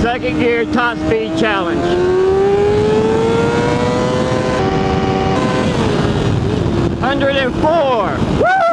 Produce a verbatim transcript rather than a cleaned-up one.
Second gear top speed challenge. one hundred and four. Woo!